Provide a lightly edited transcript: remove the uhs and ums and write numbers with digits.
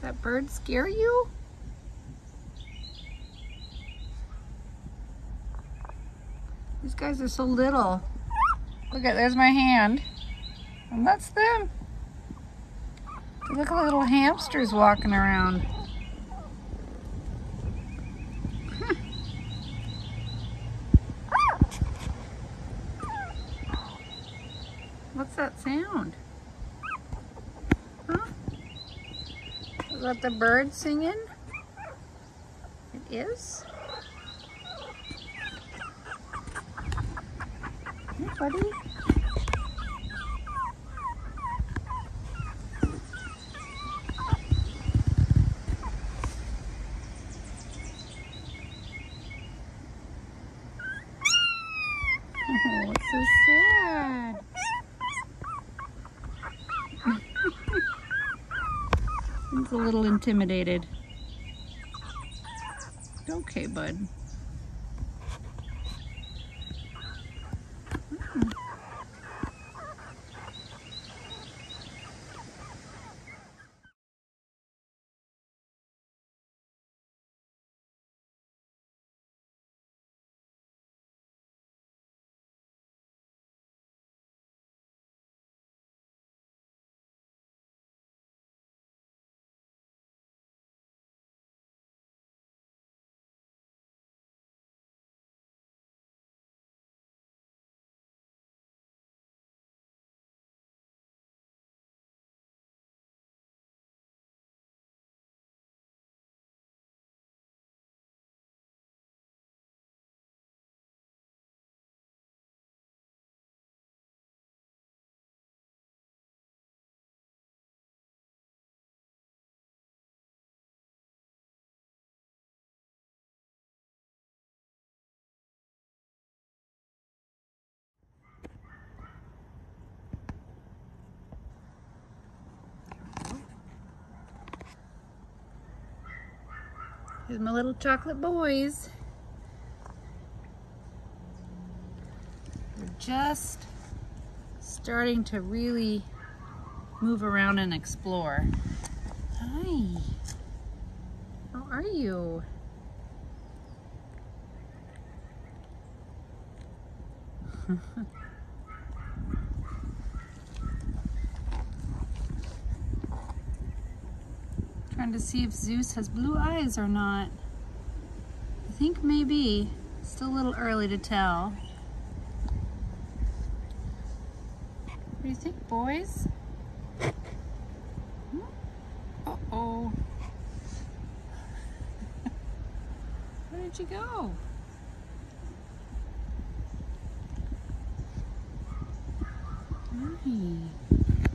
That bird scare you? These guys are so little. Look at, there's my hand. And that's them. They look like little hamsters walking around. What's that sound? Huh? Is that the bird singing? It is? Hey, buddy. Oh, it's so sad. He's a little intimidated. Okay, bud. Here's my little chocolate boys. They're just starting to really move around and explore. Hi. How are you? Trying to see if Zeus has blue eyes or not. I think maybe. Still a little early to tell. What do you think, boys? Uh-oh. Where did you go? Hi.